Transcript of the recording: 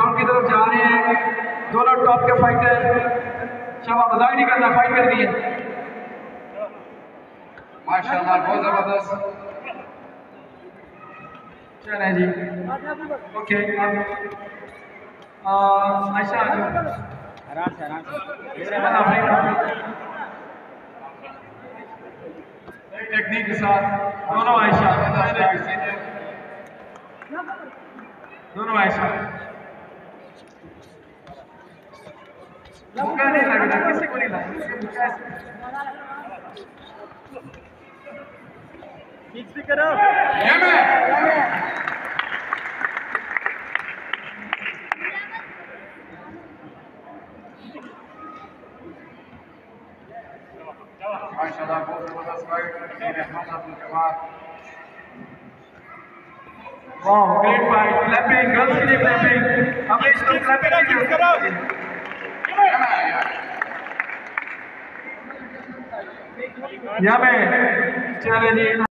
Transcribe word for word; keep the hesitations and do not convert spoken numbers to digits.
Ground की तरफ जा रहे हैं। दोनों टॉप के फाइटर, शाबाश, मजाक नहीं करना, फाइट कर दी है माशाल्लाह, बहुत जबरदस्त। चले जी, ओके। आयशा आराम से आराम से टेक्निक के साथ दोनों आयशा, दोनों आयशा भूखा नहीं लग रहा, किसी को नहीं लग रहा। फिक्स भी करो। ये मैं माशाल्लाह, बहुत जबरदस्त फाइट। वाह, ग्रेट फाइट। क्लैपिंग, गर्ल्स के लिए क्लैपिंग। हमें इसको क्लैपिंग करो। या मैं चले जी।